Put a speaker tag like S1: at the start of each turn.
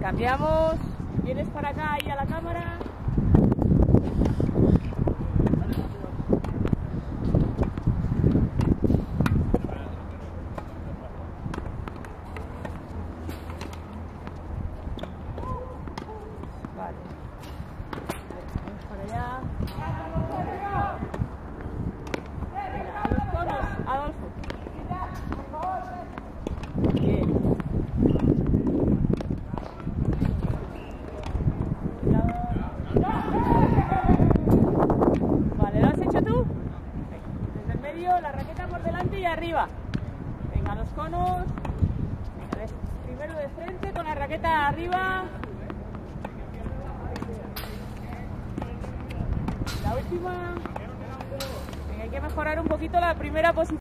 S1: Cambiamos. Vienes para acá y a la cámara. Vale. Vamos para allá. Venga, a los conos, Adolfo. Bien. Vale, ¿lo has hecho tú? Desde el medio, la raqueta por delante y arriba. Venga, los conos. Venga, primero de frente con la raqueta arriba. La última. Venga, hay que mejorar un poquito la primera posición.